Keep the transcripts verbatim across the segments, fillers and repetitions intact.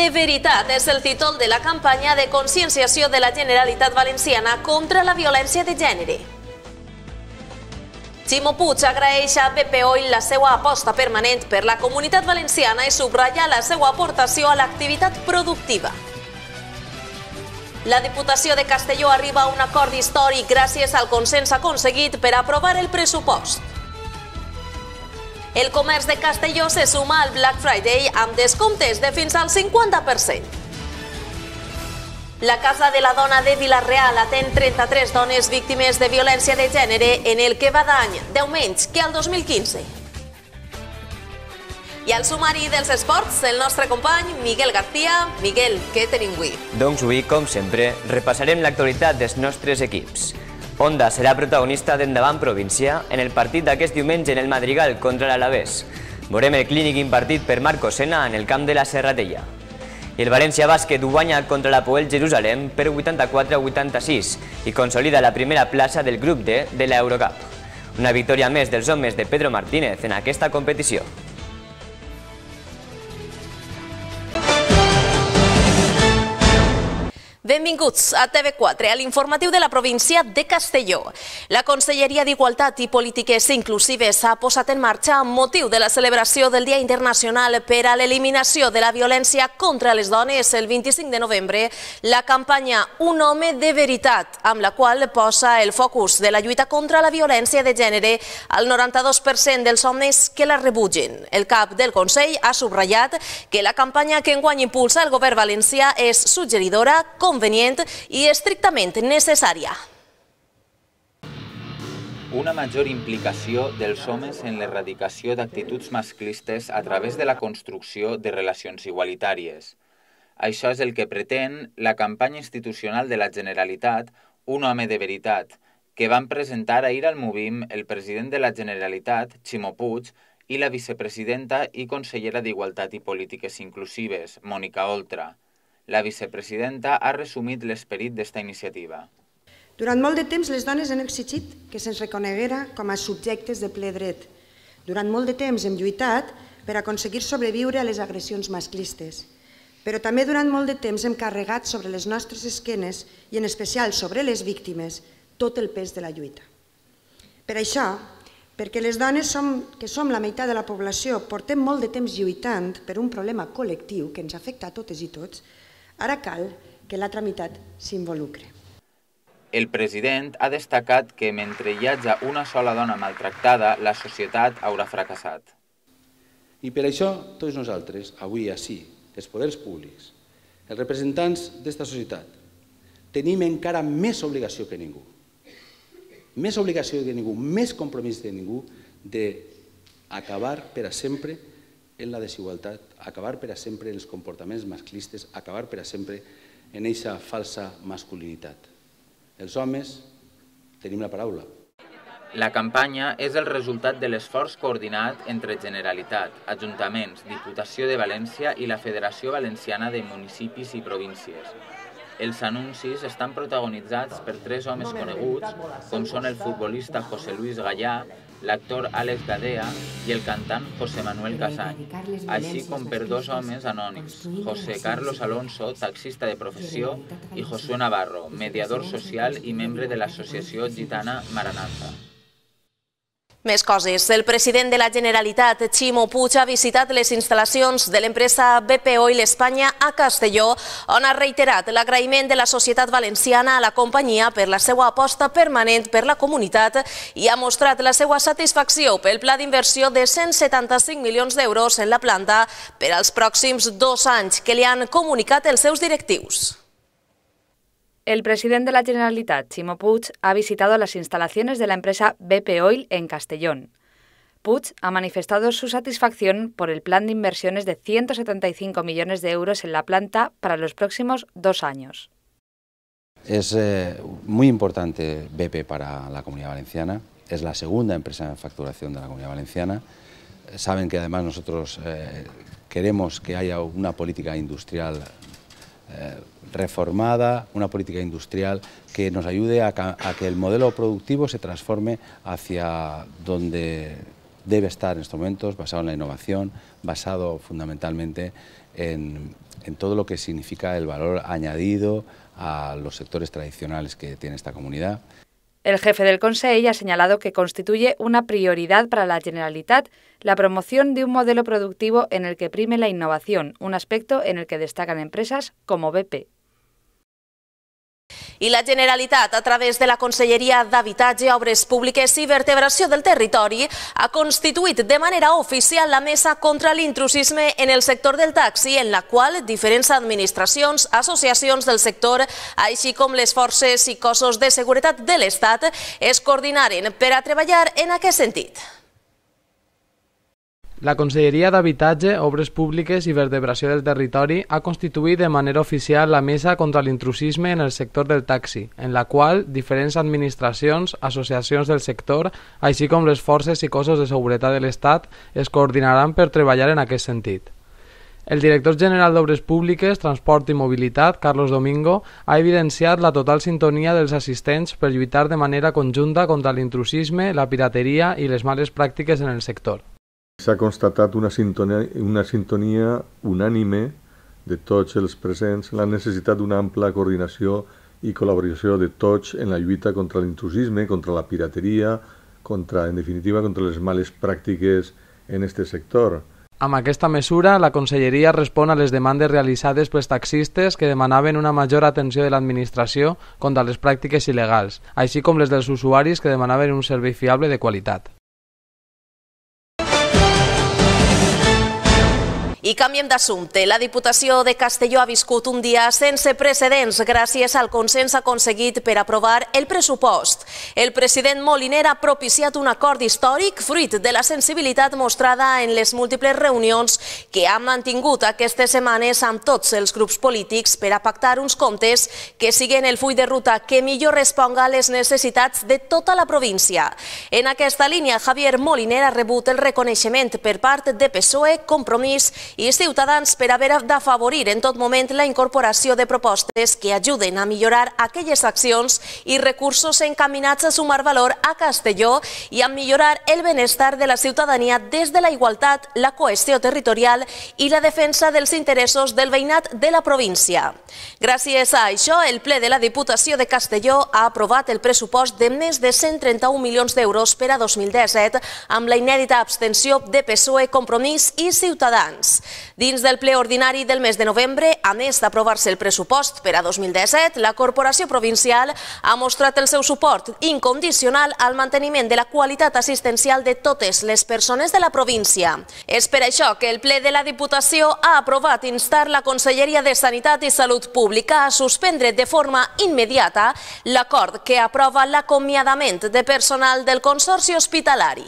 de veritat és el títol de la campanya de conscienciació de la Generalitat Valenciana contra la violència de gènere. Ximo Puig agraeix a B P Oil la seva aposta permanent per la comunitat valenciana i subratlla la seva aportació a l'activitat productiva. La Diputació de Castelló arriba a un acord històric gràcies al consens aconseguit per aprovar el pressupost. El comerç de Castelló se suma al Black Friday amb descomptes de fins al cinquanta per cent. La Casa de la Dona de Vila-real atén trenta-tres dones víctimes de violència de gènere en el que va d'any, deu menys que el dos mil quinze. I al sumari dels esports, el nostre company Miguel García. Miguel, què tenim avui? Doncs avui, com sempre, repassarem l'actualitat dels nostres equips. Onda serà protagonista d'Endavant Província en el partit d'aquest diumenge en el Madrigal contra l'Alavés. Veurem el clínic impartit per Marco Sena en el camp de la Serratella. I el València Bàsquet ho guanya contra l'Hapoel Jerusalem per vuitanta-quatre a vuitanta-sis i consolida la primera plaça del grup D de l'Eurocup. Una victòria més dels homes de Pedro Martínez en aquesta competició. Benvinguts a T V quatre, a l'informatiu de la província de Castelló. La Conselleria d'Igualtat i Polítiques Inclusives s'ha posat en marxa amb motiu de la celebració del Dia Internacional per a l'Eliminació de la Violència contra les Dones el vint-i-cinc de novembre la campanya Un home de veritat, amb la qual posa el focus de la lluita contra la violència de gènere al noranta-dos per cent dels homes que la rebutgen. El cap del Consell ha subratllat que la campanya que enguany impulsa el govern valencià és suggeridora, convenient i estrictament necessària. Una major implicació dels homes en l'erradicació d'actituds masclistes a través de la construcció de relacions igualitàries. Això és el que pretén la campanya institucional de la Generalitat Un home de veritat, que van presentar ahir al Movim el president de la Generalitat, Ximo Puig, i la vicepresidenta i consellera d'Igualtat i Polítiques Inclusives, Mònica Oltra. La vicepresidenta ha resumit l'esperit d'esta iniciativa. Durant molt de temps les dones han exigit que se'ns reconeguera com a subjectes de ple dret. Durant molt de temps hem lluitat per aconseguir sobreviure a les agressions masclistes. Però també durant molt de temps hem carregat sobre les nostres esquenes, i en especial sobre les víctimes, tot el pes de la lluita. Per això, perquè les dones que som la meitat de la població portem molt de temps lluitant per un problema col·lectiu que ens afecta a totes i tots, ara cal que l'altra meitat s'involucre. El president ha destacat que mentre hi hagi una sola dona maltractada, la societat haurà fracassat. I per això, tots nosaltres, avui així, els poders públics, els representants d'esta societat, tenim encara més obligació que ningú, més obligació que ningú, més compromís que ningú d'acabar per a sempre en la desigualtat, acabar per a sempre en els comportaments masclistes, acabar per a sempre en aquesta falsa masculinitat. Els homes tenim la paraula. La campanya és el resultat de l'esforç coordinat entre Generalitat, Ajuntaments, Diputació de València i la Federació Valenciana de Municipis i Províncies. Els anuncis estan protagonitzats per tres homes coneguts, com són el futbolista José Luis Gallà, l'actor Àlex Gadea i el cantant José Manuel Casany, així com per dos homes anònims, José Carlos Alonso, taxista de professió, i Josué Navarro, mediador social i membre de l'associació gitana Maranatha. Més coses. El president de la Generalitat, Ximo Puig, ha visitat les instal·lacions de l'empresa B P Oil Espanya a Castelló, on ha reiterat l'agraïment de la societat valenciana a la companyia per la seva aposta permanent per la comunitat i ha mostrat la seva satisfacció pel pla d'inversió de cent setanta-cinc milions d'euros en la planta per als pròxims dos anys que li han comunicat els seus directius. El presidente de la Generalitat, Ximo Puig, ha visitado las instalaciones de la empresa B P Oil en Castellón. Puig ha manifestado su satisfacción por el plan de inversiones de ciento setenta y cinco millones de euros en la planta para los próximos dos años. Es eh, muy importante B P para la Comunidad Valenciana, es la segunda empresa en facturación de la Comunidad Valenciana. Saben que además nosotros eh, queremos que haya una política industrial eh, reformada, una política industrial que nos ayude a, a que el modelo productivo se transforme hacia donde debe estar en estos momentos basado en la innovación, basado fundamentalmente en, en todo lo que significa el valor añadido a los sectores tradicionales que tiene esta comunidad. El jefe del Consell ha señalado que constituye una prioridad para la Generalitat la promoción de un modelo productivo en el que prime la innovación, un aspecto en el que destacan empresas como B P. I la Generalitat, a través de la Conselleria d'Habitatge, Obres Públiques i Vertebració del Territori, ha constituït de manera oficial la Mesa contra l'intrusisme en el sector del taxi, en la qual diferents administracions, associacions del sector, així com les forces i cossos de seguretat de l'Estat, es coordinaren per a treballar en aquest sentit. La Conselleria d'Habitatge, Obres Públiques i Vertebració del Territori ha constituït de manera oficial la Mesa contra l'intrusisme en el sector del taxi, en la qual diferents administracions, associacions del sector, així com les forces i cossos de seguretat de l'Estat, es coordinaran per treballar en aquest sentit. El director general d'Obres Públiques, Transport i Mobilitat, Carlos Domingo, ha evidenciat la total sintonia dels assistents per lluitar de manera conjunta contra l'intrusisme, la pirateria i les males pràctiques en el sector. S'ha constatat una sintonia, una sintonia unànime de tots els presents en la necessitat d'una ampla coordinació i col·laboració de tots en la lluita contra l'intrusisme, contra la pirateria, contra, en definitiva, contra les males pràctiques en aquest sector. Amb aquesta mesura, la Conselleria respon a les demandes realitzades pels taxistes que demanaven una major atenció de l'administració contra les pràctiques il·legals, així com les dels usuaris que demanaven un servei fiable de qualitat. I canviem d'assumpte. La Diputació de Castelló ha viscut un dia sense precedents gràcies al consens aconseguit per aprovar el pressupost. El president Moliner ha propiciat un acord històric fruit de la sensibilitat mostrada en les múltiples reunions que han mantingut aquestes setmanes amb tots els grups polítics per a pactar uns comptes que siguin el full de ruta que millor responga a les necessitats de tota la província. En aquesta línia, Javier Moliner ha rebut el reconeixement per part de P S O E, Compromís i Ciutadans per haver d'afavorir en tot moment la incorporació de propostes que ajuden a millorar aquelles accions i recursos encaminats a sumar valor a Castelló i a millorar el benestar de la ciutadania des de la igualtat, la cohesió territorial i la defensa dels interessos del veïnat de la província. Gràcies a això, el ple de la Diputació de Castelló ha aprovat el pressupost de més de cent trenta-un milions d'euros per a dos mil disset amb la inèdita abstenció de P S O E, Compromís i Ciutadans. Dins del ple ordinari del mes de novembre, a més d'aprovar-se el pressupost per a dos mil disset, la Corporació Provincial ha mostrat el seu suport incondicional al manteniment de la qualitat assistencial de totes les persones de la província. És per això que el ple de la Diputació ha aprovat instar la Conselleria de Sanitat i Salut Pública a suspendre de forma immediata l'acord que aprova l'acomiadament de personal del Consorci Hospitalari.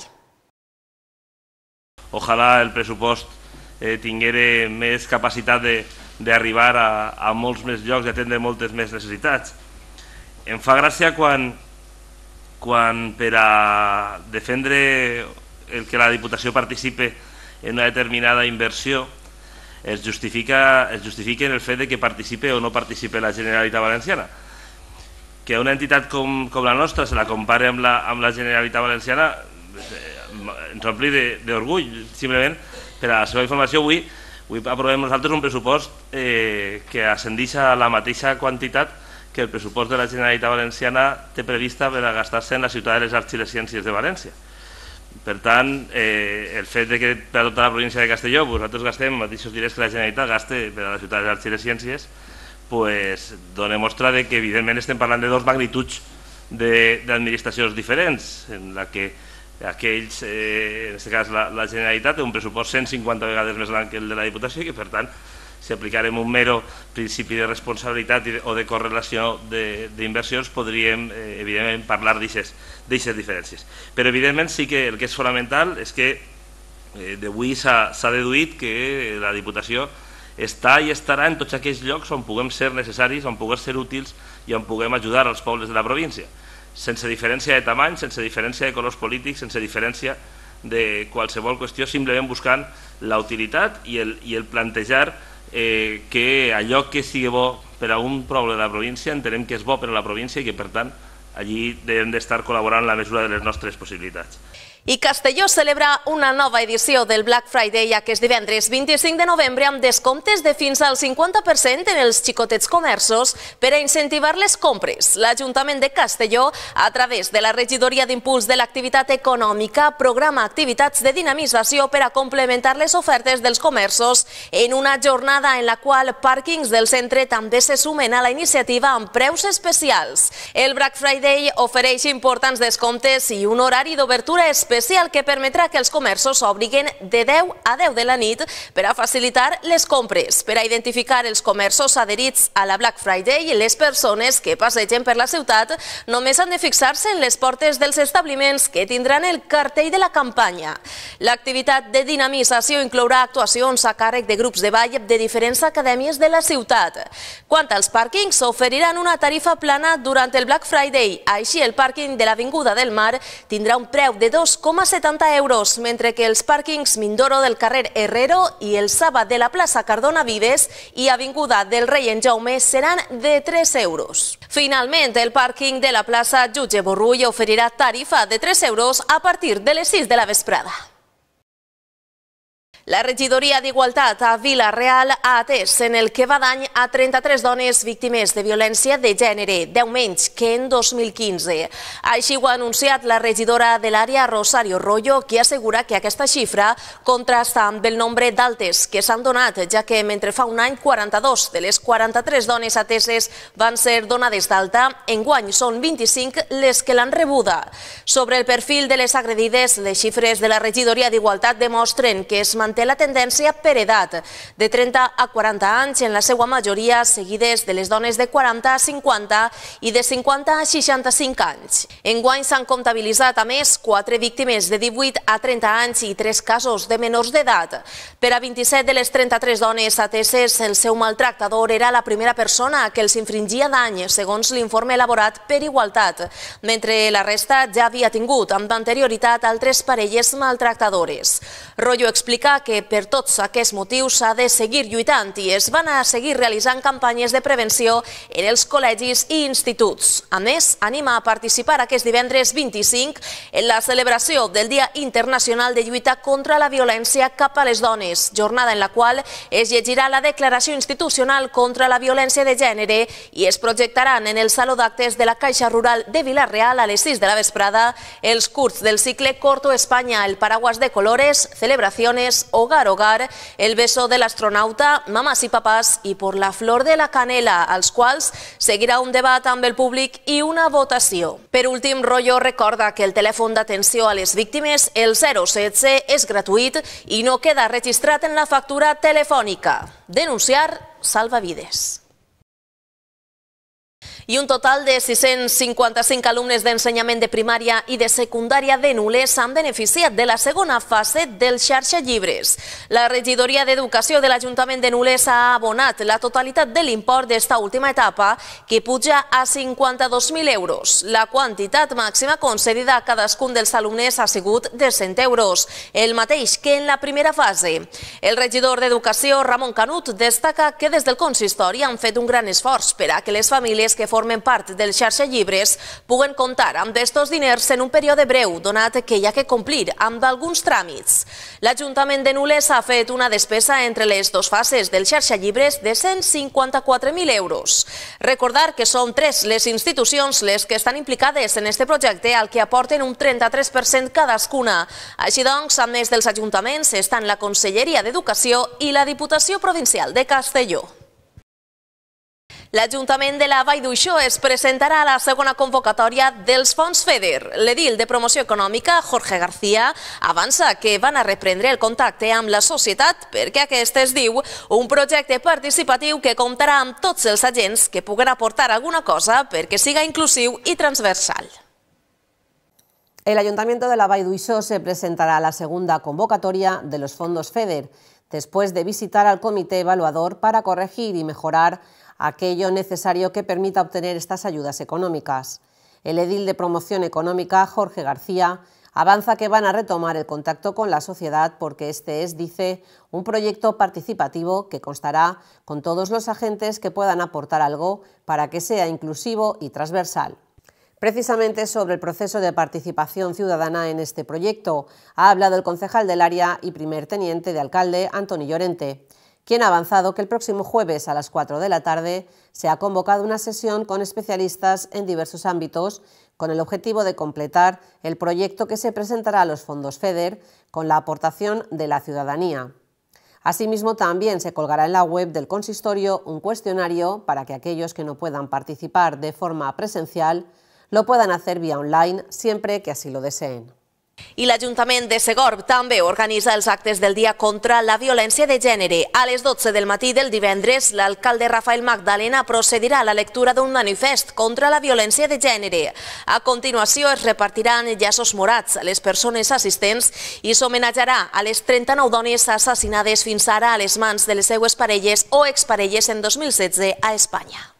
Ojalà el pressupost Eh, tinguera més capacitat d'arribar a, a molts més llocs i atendre moltes més necessitats. Em fa gràcia quan, quan per a defendre el que la Diputació participe en una determinada inversió es justifica, es justifica en el fet de que participe o no participe la Generalitat Valenciana. Que una entitat com, com la nostra se la compare amb la, amb la Generalitat Valenciana eh, ens ompli d'orgull, simplement. Per a la seva informació, avui, avui aprovem nosaltres un pressupost eh, que ascendeix a la mateixa quantitat que el pressupost de la Generalitat Valenciana té prevista per a gastar-se en la ciutat de les Arts i les Ciències de València. Per tant, eh, el fet de que per a tota la província de Castelló nosaltres gastem els mateixos diners que la Generalitat gaste per a la ciutat de les Arts i les Ciències, pues, dona mostra de que evidentment estem parlant de dos magnituds d'administracions diferents, en la que aquells, eh, en aquest cas la, la Generalitat, té un pressupost cent cinquanta vegades més gran que el de la Diputació i que per tant, si aplicarem un mero principi de responsabilitat i de, o de correlació d'inversions, podríem eh, evidentment parlar d'aixes diferències. Però evidentment sí que el que és fonamental és que eh, d'avui s'ha deduït que la Diputació està i estarà en tots aquells llocs on puguem ser necessaris, on puguem ser útils i on puguem ajudar als pobles de la província, sense diferència de tamany, sense diferència de colors polítics, sense diferència de qualsevol qüestió, simplement buscant la utilitat i el, i el plantejar eh, que allò que sigui bo per a un poble de la província entenem que és bo per a la província i que per tant allí devem d'estar col·laborant en la mesura de les nostres possibilitats. I Castelló celebra una nova edició del Black Friday aquest divendres vint-i-cinc de novembre amb descomptes de fins al cinquanta per cent en els xicotets comerços per a incentivar les compres. L'Ajuntament de Castelló, a través de la Regidoria d'Impuls de l'Activitat Econòmica, programa activitats de dinamització per a complementar les ofertes dels comerços en una jornada en la qual pàrquings del centre també se sumen a la iniciativa amb preus especials. El Black Friday ofereix importants descomptes i un horari d'obertura especial especial que permetrà que els comerços obriguen de deu a deu de la nit per a facilitar les compres. Per a identificar els comerços adherits a la Black Friday, les persones que passegen per la ciutat només han de fixar-se en les portes dels establiments que tindran el cartell de la campanya. L'activitat de dinamització inclourà actuacions a càrrec de grups de ball de diferents acadèmies de la ciutat. Quant als pàrquings, oferiran una tarifa plana durant el Black Friday. Així, el pàrquing de l'Avinguda del Mar tindrà un preu de dos coma setanta euros, mentre que els pàrquings Mindoro del carrer Herrero i el Saba de la plaça Cardona Vives i Avinguda del Rei en Jaume seran de tres euros. Finalment, el pàrquing de la plaça Jutge Borrull oferirà tarifa de tres euros a partir de les sis de la vesprada. La Regidoria d'Igualtat a Vila-real ha atès en el que va d'any a trenta-tres dones víctimes de violència de gènere, deu menys que en dos mil quinze. Així ho ha anunciat la regidora de l'àrea, Rosario Rollo, qui assegura que aquesta xifra contrasta amb el nombre d'altes que s'han donat, ja que mentre fa un any quaranta-dos de les quaranta-tres dones ateses van ser donades d'alta, enguany són vint-i-cinc les que l'han rebuda. Sobre el perfil de les agredides, les xifres de la Regidoria d'Igualtat demostren que es manté la tendència per edat, de trenta a quaranta anys en la seva majoria, seguides de les dones de quaranta a cinquanta i de cinquanta a seixanta-cinc anys. Enguany s'han comptabilitzat a més quatre víctimes de divuit a trenta anys i tres casos de menors d'edat. Per a vint-i-set de les trenta-tres dones ateses, el seu maltractador era la primera persona que els infringia dany, segons l'informe elaborat per Igualtat, mentre la resta ja havia tingut amb anterioritat altres parelles maltractadores. Rollo explica que per tots aquests motius s'ha de seguir lluitant i es van a seguir realitzant campanyes de prevenció en els col·legis i instituts. A més, anima a participar aquest divendres vint-i-cinc en la celebració del Dia Internacional de Lluita contra la Violència cap a les Dones, jornada en la qual es llegirà la Declaració Institucional contra la Violència de Gènere i es projectaran en el Saló d'Actes de la Caixa Rural de Vila-real a les sis de la vesprada els curts del cicle Corto España, el Paraguas de Colores, Celebraciones, Hogar Hogar, El beso del astronauta, Mamás y papás i Por la flor de la canela, als quals seguirà un debat amb el públic i una votació. Per últim, Rollo recorda que el telèfon d'atenció a les víctimes, el zero setze, és gratuït i no queda registrat en la factura telefònica. Denunciar salva vides. I un total de sis-cents cinquanta-cinc alumnes d'ensenyament de primària i de secundària de Nules s'han beneficiat de la segona fase del Xarxa Llibres. La Regidoria d'Educació de l'Ajuntament de Nules ha abonat la totalitat de l'import d'esta última etapa, que puja a cinquanta-dos mil euros. La quantitat màxima concedida a cadascun dels alumnes ha sigut de cent euros, el mateix que en la primera fase. El regidor d'Educació, Ramon Canut, destaca que des del consistori han fet un gran esforç per a que les famílies que formen part del Xarxa Llibres puguen comptar amb estos diners en un període breu, donat que hi ha que complir amb alguns tràmits. L'Ajuntament de Nules ha fet una despesa entre les dues fases del Xarxa Llibres de cent cinquanta-quatre mil euros. Recordar que són tres les institucions les que estan implicades en este projecte, al que aporten un trenta-tres per cent cadascuna. Així doncs, a més dels ajuntaments, estan la Conselleria d'Educació i la Diputació Provincial de Castelló. L'Ajuntament de la Vall d'Uixó es presentarà a la segona convocatòria dels fons FEDER. L'edil de Promoció Econòmica, Jorge García, avança que van a reprendre el contacte amb la societat perquè aquest es diu un projecte participatiu que comptarà amb tots els agents que puguen aportar alguna cosa perquè siga inclusiu y transversal. El Ayuntamiento de la Vall d'Uixó se presentará a la segunda convocatoria de los fondos FEDER, después de visitar al comité evaluador para corregir y mejorar aquello necesario que permita obtener estas ayudas económicas. El edil de Promoción Económica, Jorge García, avanza que van a retomar el contacto con la sociedad porque este es, dice, un proyecto participativo que constará con todos los agentes que puedan aportar algo para que sea inclusivo y transversal. Precisamente sobre el proceso de participación ciudadana en este proyecto ha hablado el concejal del área y primer teniente de alcalde, Antoni Llorente, quien ha avanzado que el próximo jueves a las cuatro de la tarde se ha convocado una sesión con especialistas en diversos ámbitos con el objetivo de completar el proyecto que se presentará a los fondos FEDER con la aportación de la ciudadanía. Asimismo, también se colgará en la web del consistorio un cuestionario para que aquellos que no puedan participar de forma presencial lo puedan hacer vía online siempre que así lo deseen. I l'Ajuntament de Segorb també organitza els actes del Dia contra la Violència de Gènere. A les dotze del matí del divendres, l'alcalde Rafael Magdalena procedirà a la lectura d'un manifest contra la violència de gènere. A continuació es repartiran llaços morats a les persones assistents i s'homenatjarà a les trenta-nou dones assassinades fins ara a les mans de les seues parelles o exparelles en dos mil setze a Espanya.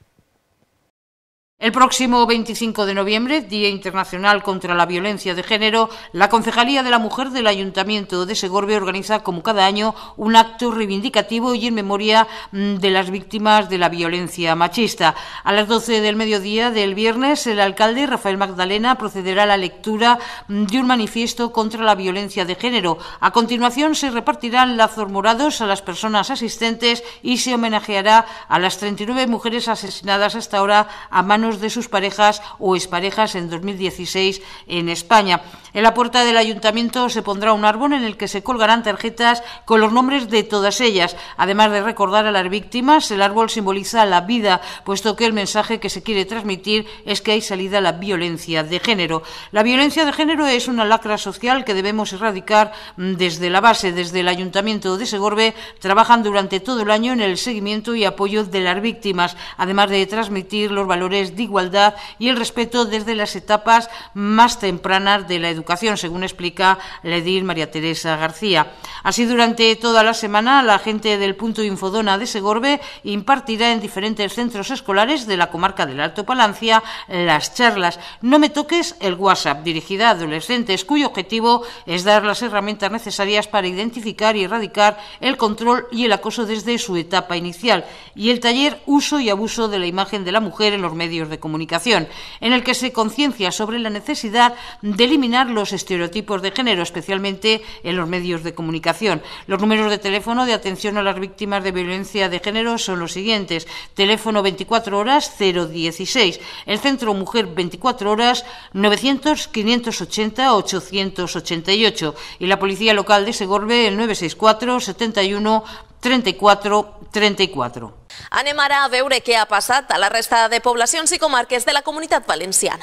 El próximo veinticinco de noviembre, Día Internacional contra la Violencia de Género, la Concejalía de la Mujer del Ayuntamiento de Segorbe organiza, como cada año, un acto reivindicativo y en memoria de las víctimas de la violencia machista. A las doce del mediodía del viernes, el alcalde Rafael Magdalena procederá a la lectura de un manifiesto contra la violencia de género. A continuación, se repartirán lazos morados a las personas asistentes y se homenajeará a las treinta y nueve mujeres asesinadas hasta ahora a manos de sus parejas o exparejas en dos mil dieciséis en España. En la puerta del ayuntamiento se pondrá un árbol en el que se colgarán tarjetas con los nombres de todas ellas. Además de recordar a las víctimas, el árbol simboliza la vida, puesto que el mensaje que se quiere transmitir es que hay salida a la violencia de género. La violencia de género es una lacra social que debemos erradicar desde la base. Desde el Ayuntamiento de Segorbe trabajan durante todo el año en el seguimiento y apoyo de las víctimas, además de transmitir los valores de igualdad y el respeto desde las etapas más tempranas de la educación, según explica la edil María Teresa García. Así, durante toda la semana, la gente del Punto Infodona de Segorbe impartirá en diferentes centros escolares de la comarca del Alto Palancia las charlas No me toques el WhatsApp, dirigida a adolescentes, cuyo objetivo es dar las herramientas necesarias para identificar y erradicar el control y el acoso desde su etapa inicial, y el taller Uso y abuso de la imagen de la mujer en los medios de comunicación, en el que se conciencia sobre la necesidad de eliminar los estereotipos de género, especialmente en los medios de comunicación. Los números de teléfono de atención a las víctimas de violencia de género son los siguientes: teléfono veinticuatro horas cero dieciséis, el Centro Mujer veinticuatro horas novecientos quinientos ochenta ochocientos ochenta y ocho y la Policía Local de Segorbe el nueve seis cuatro setenta y uno treinta y cuatro treinta y cuatro. Anem ara a veure què ha passat a la resta de poblacions i comarques de la Comunitat Valenciana.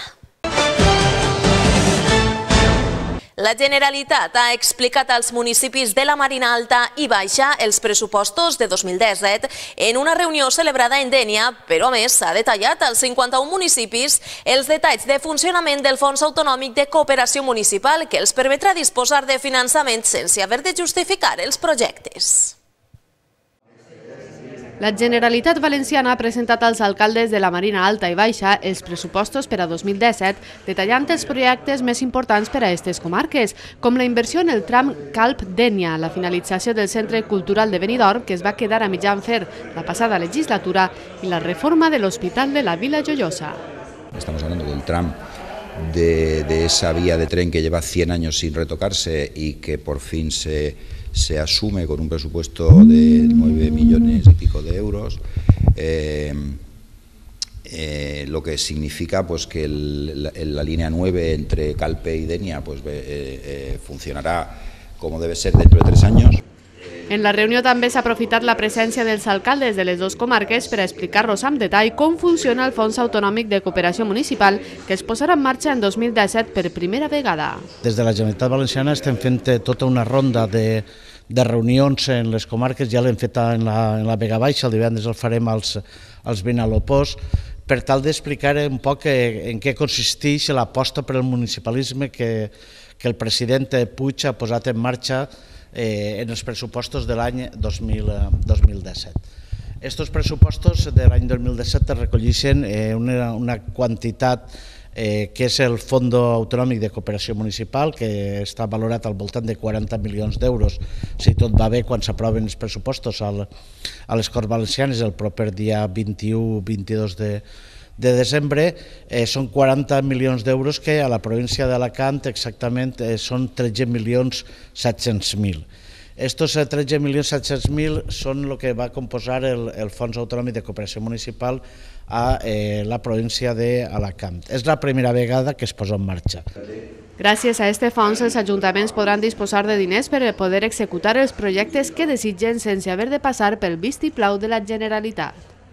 La Generalitat ha explicat als municipis de la Marina Alta i Baixa els pressupostos de dos mil disset en una reunió celebrada en Dénia, però a més s'ha detallat als cinquanta-un municipis els detalls de funcionament del Fons Autonòmic de Cooperació Municipal que els permetrà disposar de finançament sense haver de justificar els projectes. La Generalitat Valenciana ha presentat als alcaldes de la Marina Alta i Baixa els pressupostos per a dos mil disset, detallant els projectes més importants per a aquestes comarques, com la inversió en el tram Calp-Dénia, la finalització del Centre Cultural de Benidorm, que es va quedar a mitjan fer la passada legislatura, y la reforma del Hospital de la Vila Joiosa. Estamos hablando del tram de, de esa vía de tren que lleva cien años sin retocarse y que por fin se... se asume con un presupuesto de nueve millones y pico de euros, eh, eh, lo que significa pues, que el, la, la línea nueve entre Calpe y Dénia pues, eh, eh, funcionará como debe ser dentro de tres años. En la reunió també s'ha aprofitat la presència dels alcaldes de les dues comarques per a explicar-los amb detall com funciona el Fons Autonòmic de Cooperació Municipal que es posarà en marxa en dos mil disset per primera vegada. Des de la Generalitat Valenciana estem fent tota una ronda de, de reunions en les comarques, ja l'hem fet en la, en la Vega Baixa, el divendres el farem als, als Vinalopós, per tal d'explicar un poc en què consisteix l'aposta per al municipalisme que, que el president Puig ha posat en marxa Eh, en els pressupostos de l'any dos mil disset. Estos pressupostos de l'any dos mil disset recolleixen eh, una, una quantitat eh, que és el Fons Autonòmic de Cooperació Municipal, que està valorat al voltant de quaranta milions d'euros, si tot va bé, quan s'aproven els pressupostos al, a les Corts Valencianes el proper dia vint-i-u vint-i-dos de, de desembre, eh, són quaranta milions d'euros que a la província d'Alacant exactament eh, són tretze milions set-cents mil. Estos tretze milions set-cents mil són el que va composar el, el Fons Autonòmic de Cooperació Municipal a eh, la província d'Alacant. És la primera vegada que es posa en marxa. Gràcies a este fons, els ajuntaments podran disposar de diners per poder executar els projectes que desitgen sense haver de passar pel vistiplau de la Generalitat.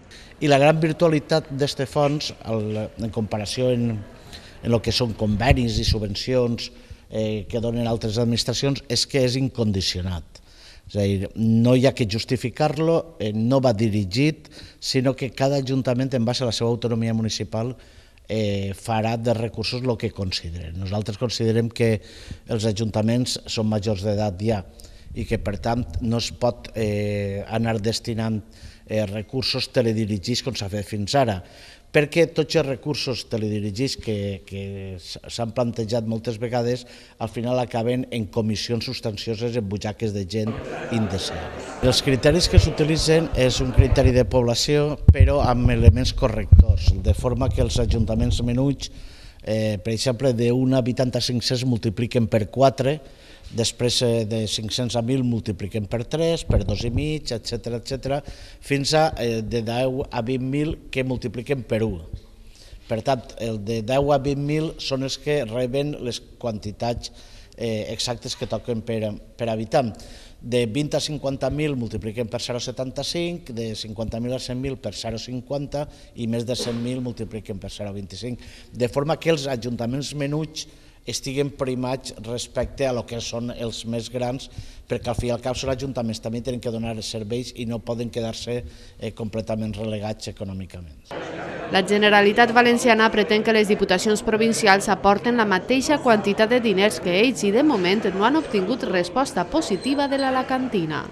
I la gran virtualitat d'aquest fons, en comparació en, en el que són convenis i subvencions eh, que donen altres administracions, és que és incondicionat. És a dir, no hi ha que justificar-lo, eh, no va dirigit, sinó que cada ajuntament, en base a la seva autonomia municipal, eh, farà de recursos el que consideren. Nosaltres considerem que els ajuntaments són majors d'edat ja i que, per tant, no es pot eh, anar destinant eh, recursos teledirigits com s'ha fet fins ara, perquè tots els recursos teledirigits que, que s'han plantejat moltes vegades al final acaben en comissions substancioses en butxaques de gent indecent. Els criteris que s'utilitzen és un criteri de població però amb elements correctors, de forma que els ajuntaments menuts, eh, per exemple, d'un habitant a cinc-cents multipliquen per quatre, després de cinc-cents a mil multipliquem per tres, per dos i mig, etcètera, etcètera, fins a de deu a vint mil que multipliquem per u. Per tant, el de deu a vint mil són els que reben les quantitats exactes que toquen per habitant. De vint a cinquanta mil multipliquem per zero coma setanta cinc, de cinquanta mil a cent mil per zero coma cinquanta i més de cent mil multipliquem per zero coma vint-i-cinc, de forma que els ajuntaments menuts estiguen primats respecte a lo que són els més grans, perquè al fi i al cap són ajuntaments, també tenen que donar serveis i no poden quedar-se completament relegats econòmicament. La Generalitat Valenciana pretén que les diputacions provincials aporten la mateixa quantitat de diners que ells i de moment no han obtingut resposta positiva de l'alacantina.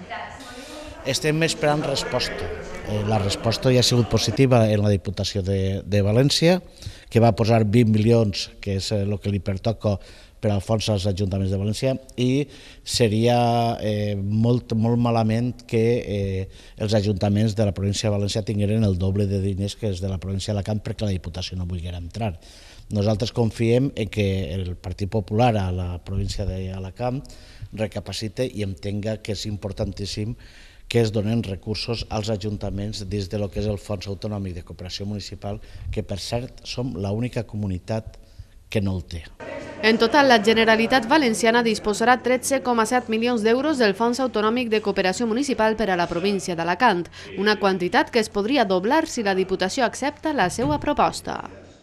Estem esperant resposta. La resposta ja ha sigut positiva en la Diputació de València, que va posar vint milions, que és el que li pertoca per al fons als ajuntaments de València, i seria molt malament que els ajuntaments de la província de València tingueren el doble de diners que els de la província d'Alacant perquè la Diputació no volguera entrar. Nosaltres confiem en que el Partit Popular a la província d'Alacant recapacite i entenga que és importantíssim que es donen recursos als ajuntaments des del que és el Fons Autonòmic de Cooperació Municipal, que per cert som l'única comunitat que no el té. En total, la Generalitat Valenciana disposarà tretze coma set milions d'euros del Fons Autonòmic de Cooperació Municipal per a la província d'Alacant, una quantitat que es podria doblar si la Diputació accepta la seva proposta.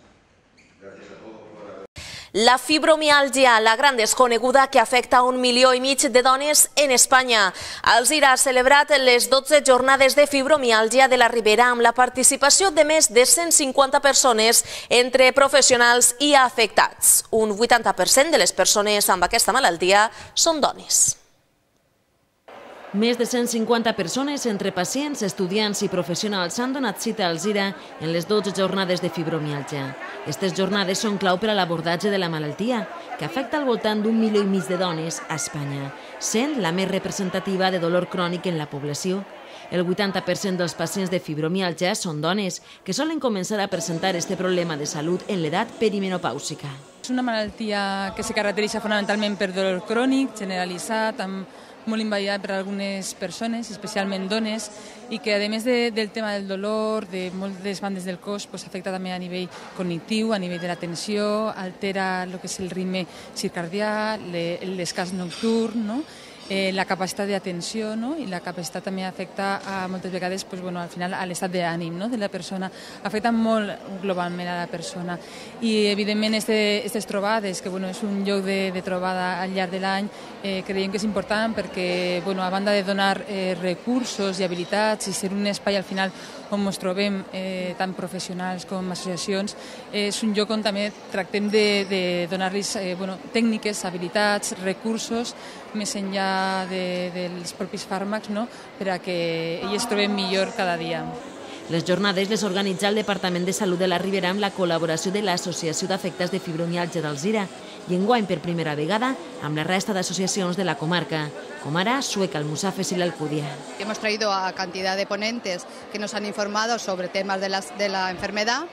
La fibromiàlgia, la gran desconeguda que afecta un milió i mig de dones en Espanya. Alzira ha celebrat les dotze jornades de fibromiàlgia de la Ribera amb la participació de més de cent cinquanta persones entre professionals i afectats. Un vuitanta per cent de les persones amb aquesta malaltia són dones. Més de cent cinquanta persones entre pacients, estudiants i professionals s'han donat cita a Alzira en les dotze jornades de fibromiàlgia. Aquestes jornades són clau per a l'abordatge de la malaltia, que afecta al voltant d'un milió i mig de dones a Espanya, sent la més representativa de dolor crònic en la població. El vuitanta per cent dels pacients de fibromiàlgia són dones, que solen començar a presentar aquest problema de salut en l'edat perimenopàusica. És una malaltia que se caracteritza fonamentalment per dolor crònic, generalitzat, amb molt invalidat per a algunes persones, especialment dones, i que a més de, del tema del dolor, de moltes bandes del cos, pues, afecta també a nivell cognitiu, a nivell de l'atenció, altera el que és el ritme circadià, l'escàs nocturn, no? eh, la capacitat d'atenció, no? I la capacitat també afecta a, moltes vegades pues, bueno, al final a l'estat d'ànim, no? De la persona, afecta molt globalment a la persona. I evidentment aquestes trobades, que bueno, és un lloc de, de trobada al llarg de l'any, eh, creiem que és important perquè bueno, a banda de donar eh, recursos i habilitats i ser un espai al final on ens trobem eh, tant professionals com associacions, eh, és un lloc on també tractem de, de donar-los eh, bueno, tècniques, habilitats, recursos, més enllà de, dels propis fàrmacs, no? Per a que ells es troben millor cada dia. Les jornades les organitza el Departament de Salut de la Ribera amb la col·laboració de l'Associació d'Afectats de Fibromiàlgia d'Alzira i enguany per primera vegada amb la resta d'associacions de la comarca, com ara Sueca, Almusafes y la Alcudia. Hemos traído a cantidad de ponentes que nos han informado sobre temas de la, de la enfermedad,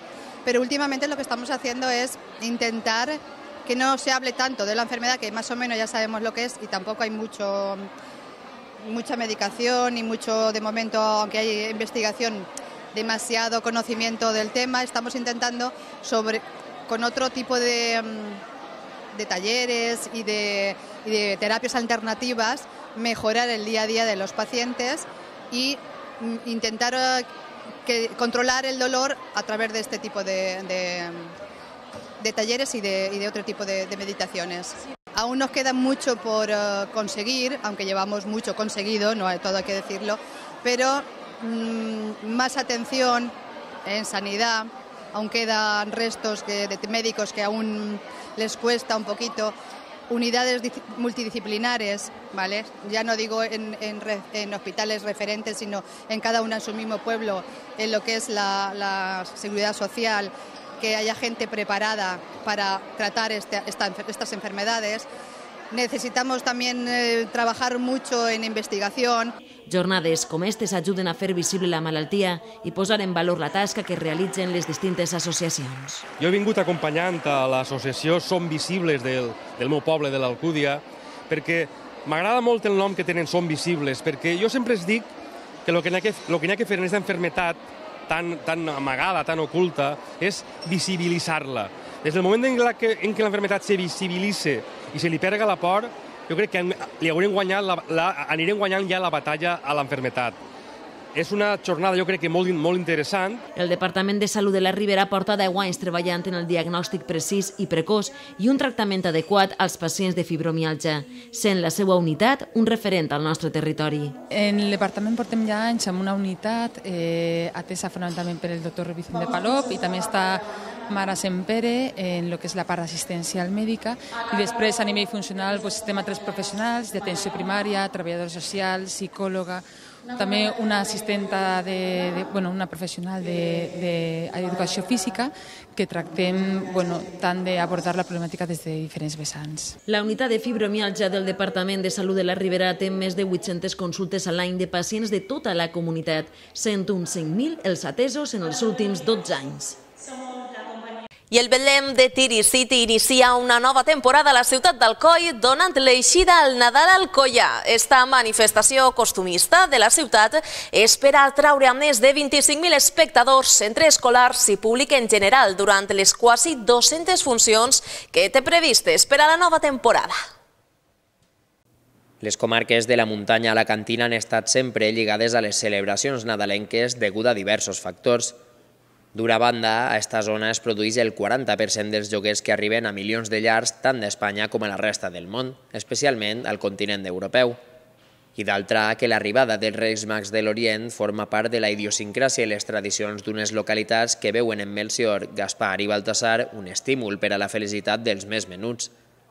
pero últimamente lo que estamos haciendo es intentar que no se hable tanto de la enfermedad, que más o menos ya sabemos lo que es y tampoco hay mucho, mucha medicación y mucho, de momento, aunque hay investigación, demasiado conocimiento del tema. Estamos intentando sobre, con otro tipo de, de talleres y de, y de terapias alternativas mejorar el día a día de los pacientes y intentar que, controlar el dolor a través de este tipo de, de, de talleres y de, y de otro tipo de, de meditaciones. Aún nos queda mucho por uh, conseguir, aunque llevamos mucho conseguido, no hay todo hay que decirlo, pero mmm, más atención en sanidad, aún quedan restos que, de médicos que aún les cuesta un poquito, unidades multidisciplinares, ¿vale? Ya no digo en, en, en hospitales referentes, sino en cada uno en su mismo pueblo, en lo que es la, la seguridad social, que haya gente preparada para tratar este, esta, estas enfermedades. Necesitamos también eh, trabajar mucho en investigación. Jornades com aquestes ajuden a fer visible la malaltia i posar en valor la tasca que realitzen les distintes associacions. Jo he vingut acompanyant a l'associació Som Visibles del, del meu poble, de l'Alcúdia, perquè m'agrada molt el nom que tenen Som Visibles, perquè jo sempre es dic que el que n'hi ha que, lo que, n'hi ha que fer en aquesta enfermetat tan, tan amagada, tan oculta, és visibilitzar-la. Des del moment en què, en què l'enfermetat se visibilitza i se li perga la por, jo crec que li haurem guanyat la, la, anirem guanyant ja la batalla a l'enfermetat. És una jornada, jo crec que molt, molt interessant. El Departament de Salut de la Ribera porta deu anys treballant en el diagnòstic precís i precoç i un tractament adequat als pacients de fibromiàlgia, sent la seva unitat un referent al nostre territori. En el departament portem ja anys amb una unitat eh, atesa fonamentalment per el doctor Vicente Palop i també està Mara Sempere en el que és la part assistencial mèdica i després a nivell funcional pues, estem a tres professionals d'atenció primària, treballadora social, psicòloga, també una assistenta, de, de, bueno, una professional d'educació física que tractem bueno, tant d'abordar la problemàtica des de diferents vessants. La unitat de fibromiàlgia del Departament de Salut de la Ribera té més de vuit-centes consultes a l'any de pacients de tota la comunitat, sent uns cinc mil els atesos en els últims dotze anys. I el Betlem de Tirisiti inicia una nova temporada a la ciutat d'Alcoi donant l'eixida al Nadal al Alcoià. Esta manifestació costumista de la ciutat és per atraure a més de vint-i-cinc mil espectadors entre escolars i públic en general durant les quasi dues-centes funcions que té previstes per a la nova temporada. Les comarques de la muntanya a la cantina han estat sempre lligades a les celebracions nadalenques degut a diversos factors. D'una banda, a esta zona es produeix el quaranta per cent dels lloguers que arriben a milions de llars tant d'Espanya com a la resta del món, especialment al continent europeu. I d'altra, que l'arribada dels Reis Mags de l'Orient forma part de la idiosincràsia i les tradicions d'unes localitats que veuen en Melcior, Gaspar i Baltasar un estímul per a la felicitat dels més menuts.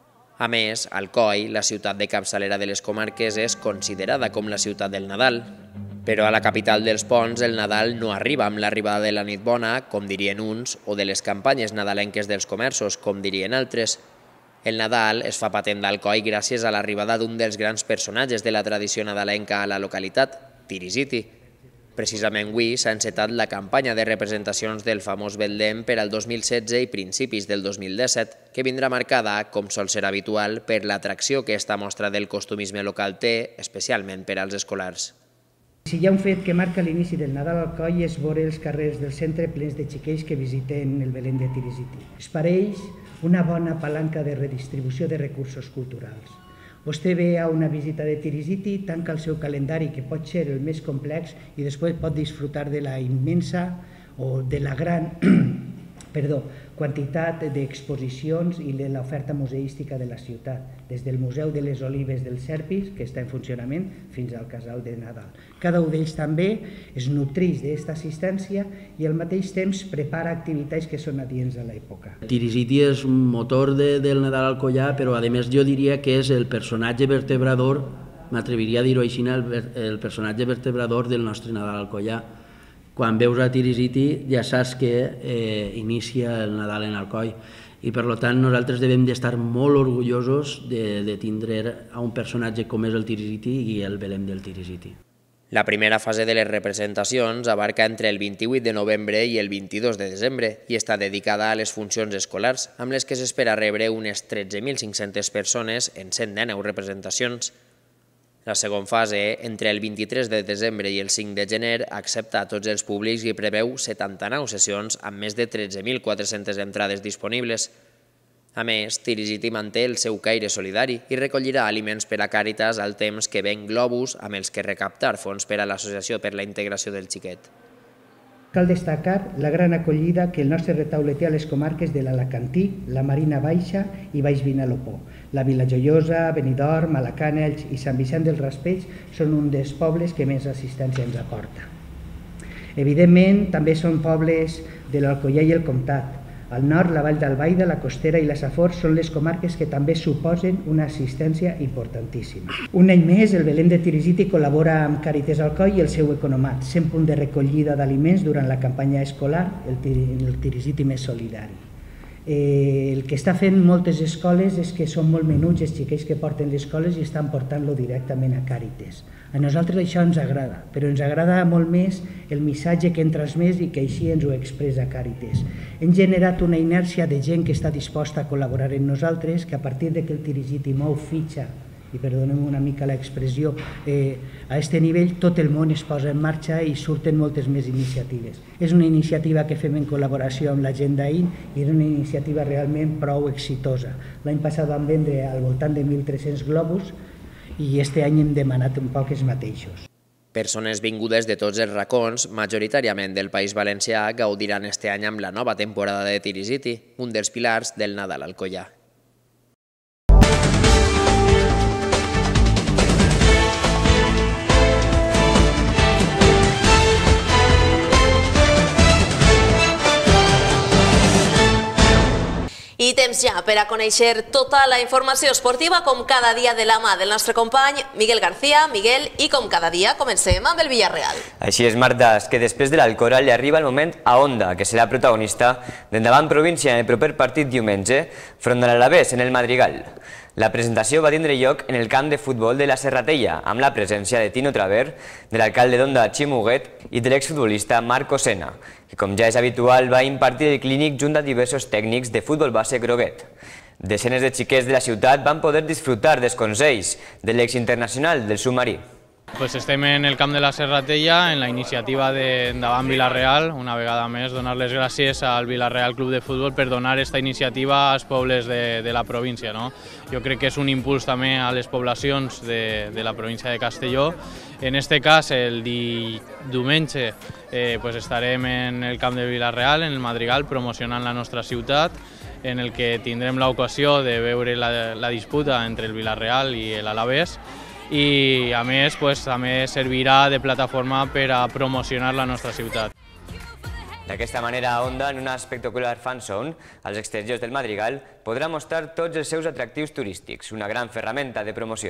A més, Alcoi, la ciutat de capçalera de les comarques, és considerada com la ciutat del Nadal. Però a la capital dels ponts el Nadal no arriba amb l'arribada de la nit bona, com dirien uns, o de les campanyes nadalenques dels comerços, com dirien altres. El Nadal es fa patent d'Alcoi gràcies a l'arribada d'un dels grans personatges de la tradició nadalenca a la localitat, Tirisiti. Precisament avui s'ha encetat la campanya de representacions del famós Betlem per al dos mil setze i principis del dos mil disset, que vindrà marcada, com sol ser habitual, per l'atracció que esta mostra del costumisme local té, especialment per als escolars. Si hi ha un fet que marca l'inici del Nadal al Alcoi és veure els carrers del centre plens de xiquets que visiten el Belén de Tirisiti. Es pareix una bona palanca de redistribució de recursos culturals. Vostè ve a una visita de Tirisiti, tanca el seu calendari, que pot ser el més complex, i després pot disfrutar de la immensa o de la gran perdó, quantitat d'exposicions i de l'oferta museística de la ciutat, des del Museu de les Olives del Serpis, que està en funcionament, fins al Casal de Nadal. Cada un d'ells també es nutreix d'aquesta assistència i al mateix temps prepara activitats que són adients a l'època. Tirisiti és un motor de, del Nadal al Alcoià, però a més jo diria que és el personatge vertebrador, m'atreviria a dir-ho així, el, el personatge vertebrador del nostre Nadal al Alcoià. Quan veus a Tirisiti ja saps que eh, inicia el Nadal en Alcoi i per tant nosaltres devem d'estar molt orgullosos de, de tindre a un personatge com és el Tirisiti i el Belém del Tirisiti. La primera fase de les representacions abarca entre el vint-i-vuit de novembre i el vint-i-dos de desembre i està dedicada a les funcions escolars, amb les que s'espera rebre unes tretze mil cinc-centes persones en cent dinou representacions. La segona fase, entre el vint-i-tres de desembre i el cinc de gener, accepta a tots els públics i preveu setanta-nou sessions amb més de tretze mil quatre-centes entrades disponibles. A més, Tirisiti manté el seu caire solidari i recollirà aliments per a Càritas al temps que ven globus amb els que recaptar fons per a l'Associació per la Integració del Xiquet. Cal destacar la gran acollida que el nostre retaule té a les comarques de l'Alacantí, la Marina Baixa i Baix Vinalopó. La Vila Joiosa, Benidorm, Alacant, Elx i Sant Vicent del Raspeig són un dels pobles que més assistència ens aporta. Evidentment, també són pobles de l'Alcoià i el Comtat. Al nord, la Vall d'Albaida, la Costera i la Safor són les comarques que també suposen una assistència importantíssima. Un any més, el Belén de Tirisiti col·labora amb Càritas Alcoi i el seu economat, sent punt de recollida d'aliments durant la campanya escolar, el Tirisiti més solidari. El que està fent moltes escoles és que són molt menuts els xiquets que porten les escoles i estan portant-lo directament a Càritas. A nosaltres això ens agrada, però ens agrada molt més el missatge que hem transmès i que així ens ho expressa Càritas. Hem generat una inèrcia de gent que està disposta a col·laborar amb nosaltres, que a partir de que el Tirisiti mou fitxa, i perdonem una mica l'expressió, eh, a aquest nivell tot el món es posa en marxa i surten moltes més iniciatives. És una iniciativa que fem en col·laboració amb la gent d'Aín i és una iniciativa realment prou exitosa. L'any passat vam vendre al voltant de mil tres-cents globus i este any hem demanat un poc els mateixos. Persones vingudes de tots els racons, majoritàriament del País Valencià, gaudiran este any amb la nova temporada de Tirisiti, un dels pilars del Nadal Alcoià. I temps ja per a conèixer tota la informació esportiva com cada dia de la mà del nostre company Miguel García. Miguel, i com cada dia comencem amb el Villarreal. Així és, Marta, que després de l'Alcora li arriba el moment a Onda, que serà protagonista d'Endavant Província en el proper partit diumenge front de l'Alavés en el Madrigal. La presentació va tindre lloc en el camp de futbol de la Serratella, amb la presència de Tino Traver, de l'alcalde d'Onda, Ximo Huguet, i de l'exfutbolista Marco Sena, que com ja és habitual va impartir el clínic junt a diversos tècnics de futbol base groguet. Desenes de xiquets de la ciutat van poder disfrutar dels consells de l'exinternacional del submarí. Pues estem en el camp de la Serratella, en la iniciativa d'Endavant Vilareal. Una vegada més, donar les gràcies al Vilareal Club de Futbol per donar aquesta iniciativa als pobles de, de la província. No? Jo crec que és un impuls també a les poblacions de, de la província de Castelló. En este cas, el di, diumenge, eh, pues estarem en el camp de Vilareal, en el Madrigal, promocionant la nostra ciutat, en el que tindrem l'ocasió de veure la, la disputa entre el Vilareal i l'Alavés, i a més pues, també servirà de plataforma per a promocionar la nostra ciutat. D'aquesta manera, Onda, en una espectacular fan zone, als exteriors del Madrigal, podrà mostrar tots els seus atractius turístics, una gran ferramenta de promoció.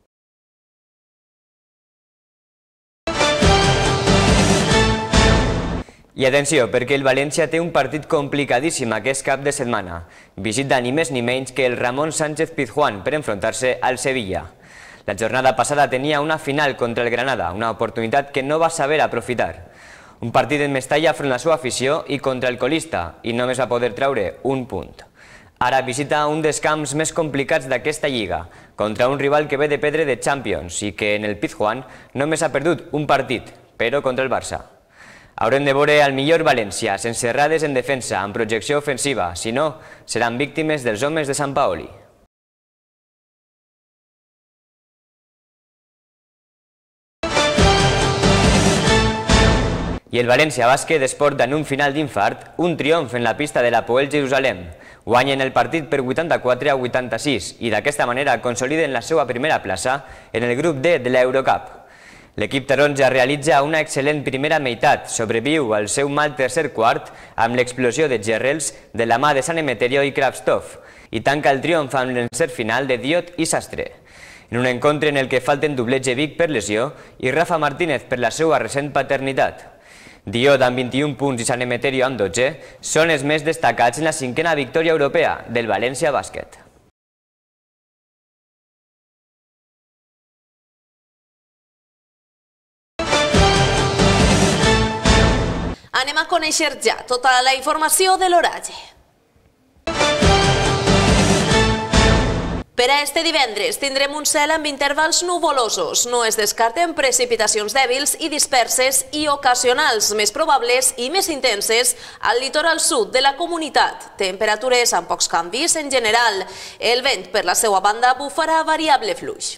I atenció, perquè el València té un partit complicadíssim aquest cap de setmana. Visita ni més ni menys que el Ramon Sánchez Pizjuán per enfrontar-se al Sevilla. La jornada passada tenia una final contra el Granada, una oportunitat que no va saber aprofitar. Un partit en Mestalla front a la seva afició i contra el colista, i només va poder treure un punt. Ara visita un dels camps més complicats d'aquesta lliga, contra un rival que ve de perdre de Champions i que en el Pizjuán només ha perdut un partit, però contra el Barça. Haurem de veure al millor València, sense errades en defensa, amb projecció ofensiva, si no, seran víctimes dels homes de Sant Paoli. I el València Bàsquet es porta en un final d'infart un triomf en la pista de l'Hapoel Jerusalem. Guanyen el partit per vuitanta-quatre a vuitanta-sis i d'aquesta manera consoliden la seva primera plaça en el grup D de l'Eurocup. L'equip taronja realitza una excel·lent primera meitat, sobreviu al seu mal tercer quart amb l'explosió de Gerrels de la mà de Sant Emeterio i Kravstov i tanca el triomf amb l'encert final de Diot i Sastre. En un encontre en el que falten Dobletge Vic per lesió i Rafa Martínez per la seva recent paternitat. Diot amb vint-i-un punts i Sant Emeterio amb dotze són els més destacats en la cinquena victòria europea del València Bàsquet. Anem a conèixer ja tota la informació de l'oratge. Per a este divendres tindrem un cel amb intervals nuvolosos. No es descarten precipitacions dèbils i disperses i ocasionals, més probables i més intenses al litoral sud de la comunitat. Temperatures amb pocs canvis en general. El vent, per la seva banda, bufarà variable fluix.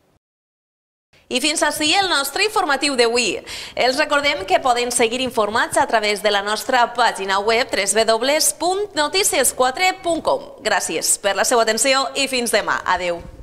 I fins així el nostre informatiu d'avui. Els recordem que poden seguir informats a través de la nostra pàgina web w w w punt notícies quatre punt com. Gràcies per la seva atenció i fins demà. Adeu.